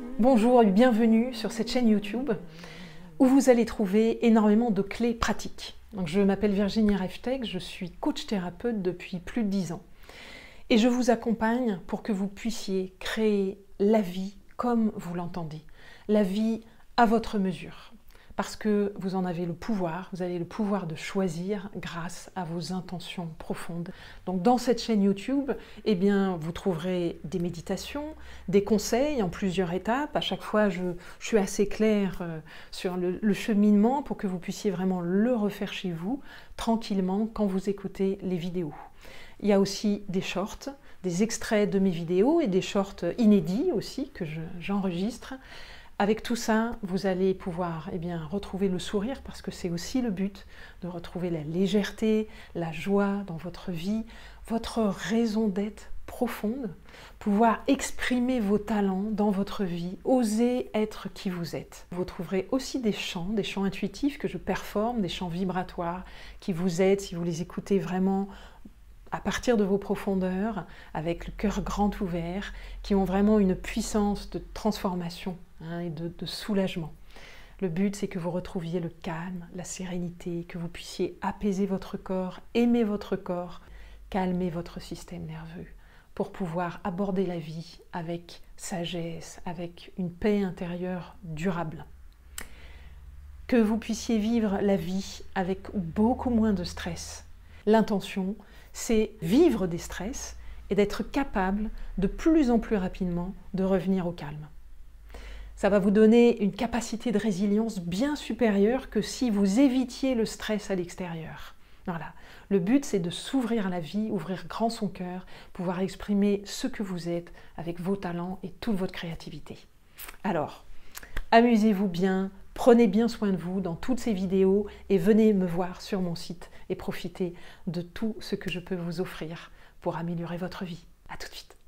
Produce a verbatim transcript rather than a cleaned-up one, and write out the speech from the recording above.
Bonjour et bienvenue sur cette chaîne YouTube où vous allez trouver énormément de clés pratiques. Donc, je m'appelle Virginie Reftec, je suis coach thérapeute depuis plus de dix ans. Et je vous accompagne pour que vous puissiez créer la vie comme vous l'entendez, la vie à votre mesure. Parce que vous en avez le pouvoir, vous avez le pouvoir de choisir grâce à vos intentions profondes. Donc dans cette chaîne YouTube, eh bien, vous trouverez des méditations, des conseils en plusieurs étapes. À chaque fois, je, je suis assez claire euh, sur le, le cheminement pour que vous puissiez vraiment le refaire chez vous, tranquillement, quand vous écoutez les vidéos. Il y a aussi des shorts, des extraits de mes vidéos et des shorts inédits aussi que je, j'enregistre. Avec tout ça, vous allez pouvoir eh bien, retrouver le sourire parce que c'est aussi le but, de retrouver la légèreté, la joie dans votre vie, votre raison d'être profonde, pouvoir exprimer vos talents dans votre vie, oser être qui vous êtes. Vous trouverez aussi des chants, des chants intuitifs que je performe, des chants vibratoires qui vous aident si vous les écoutez vraiment à partir de vos profondeurs, avec le cœur grand ouvert, qui ont vraiment une puissance de transformation hein, et de, de soulagement. Le but, c'est que vous retrouviez le calme, la sérénité, que vous puissiez apaiser votre corps, aimer votre corps, calmer votre système nerveux, pour pouvoir aborder la vie avec sagesse, avec une paix intérieure durable. Que vous puissiez vivre la vie avec beaucoup moins de stress. L'intention, c'est vivre des stress et d'être capable de plus en plus rapidement de revenir au calme. Ça va vous donner une capacité de résilience bien supérieure que si vous évitiez le stress à l'extérieur. Voilà. Le but, c'est de s'ouvrir à la vie, ouvrir grand son cœur, pouvoir exprimer ce que vous êtes avec vos talents et toute votre créativité. Alors, amusez-vous bien, prenez bien soin de vous dans toutes ces vidéos et venez me voir sur mon site et profitez de tout ce que je peux vous offrir pour améliorer votre vie. À tout de suite.